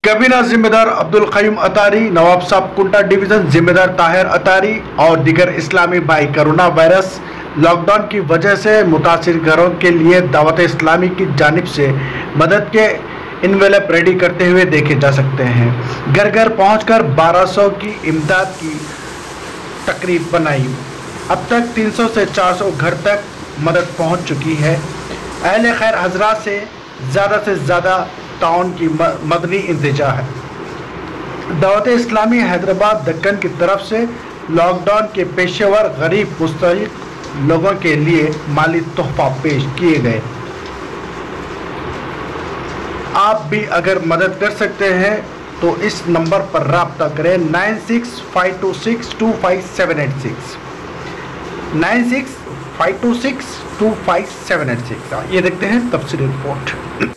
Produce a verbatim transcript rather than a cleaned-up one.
Cabinet जिम्मेदार अब्दुल क़य्यूम अतारी, नवाब साहब कुंटा डिवीज़न जिम्मेदार ताहिर अतारी और दीगर इस्लामी भाई कोरोना वायरस लॉकडाउन की वजह से मुतासिर घरों के लिए दावत इस्लामी की जानिब से मदद के इन्वेलप रेडी करते हुए देखे जा सकते हैं। घर घर पहुंचकर बारह सौ की इमदाद की तकरीब बनाई। अब तक तीन सौ से चार सौ घर तक मदद पहुंच चुकी है। अहले खैर हजरात से ज़्यादा से ज़्यादा ताउन की मदनी इंतजा है। दावत इस्लामी हैदराबाद दक्कन की तरफ से लॉकडाउन के पेशेवर गरीब मुस्तहिक लोगों के लिए माली तोहफा पेश किए गए। आप भी अगर मदद कर सकते हैं तो इस नंबर पर राब्ता करें nine six five two six two five seven eight six nine six five two six two five seven eight six. ये देखते हैं तफसीली रिपोर्ट।